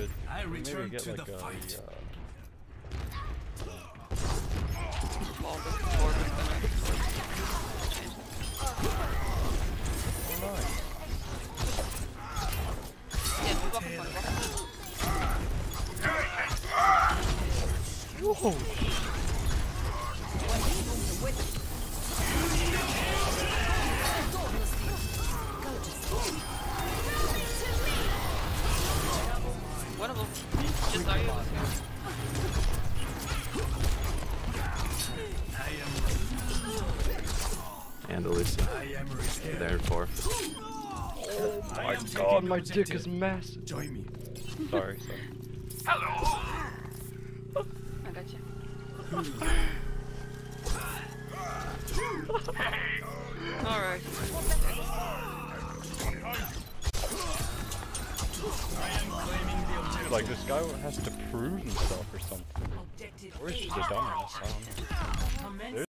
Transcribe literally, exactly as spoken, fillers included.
should I maybe return get to like the a. fight. Uh, Ball the floor with oh, nice. Yeah, move up one, Whoa! one of them. Just are you? And Elisa. I am ready. There for. Oh I my am god, taking my objective. dick is massive. Join me. Sorry, sorry. I got you. Alright. Like, this guy has to prove himself or something. Or he's just a dumbass, I don't know.